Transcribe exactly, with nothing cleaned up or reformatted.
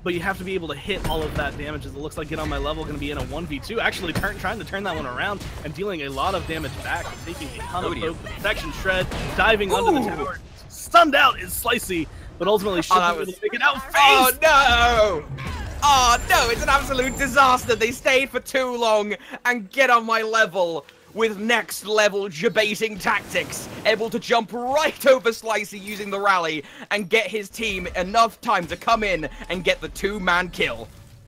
but you have to be able to hit all of that damage, as it looks like Get On My Level going to be in a one v two, actually turn, trying to turn that one around and dealing a lot of damage back, taking a ton of poke, protection shred, diving Ooh. under the tower. Stunned out is Slicey, but ultimately should oh, be able to make it out. Face! Oh no! Oh no, it's an absolute disaster. They stayed for too long, and Get On My Level with next level debating tactics, able to jump right over Slicey using the rally and get his team enough time to come in and get the two-man kill.